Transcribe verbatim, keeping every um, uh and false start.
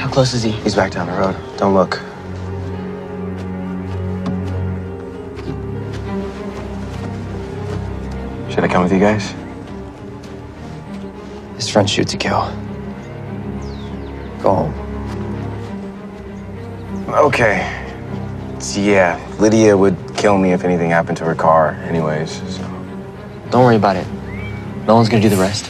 How close is he? He's back down the road. Don't look. Should I come with you guys? His friend shoots to kill. Go home. Okay. So, yeah, Lydia would kill me if anything happened to her car anyways, so. Don't worry about it. No one's gonna do the rest.